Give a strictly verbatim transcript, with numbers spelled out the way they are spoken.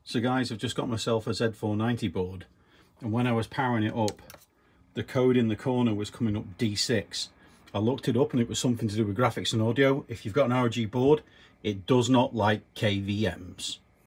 So guys, I've just got myself a Z four ninety board, and when I was powering it up, the code in the corner was coming up D six. I looked it up and it was something to do with graphics and audio. If you've got an R O G board, it does not like K V Ms.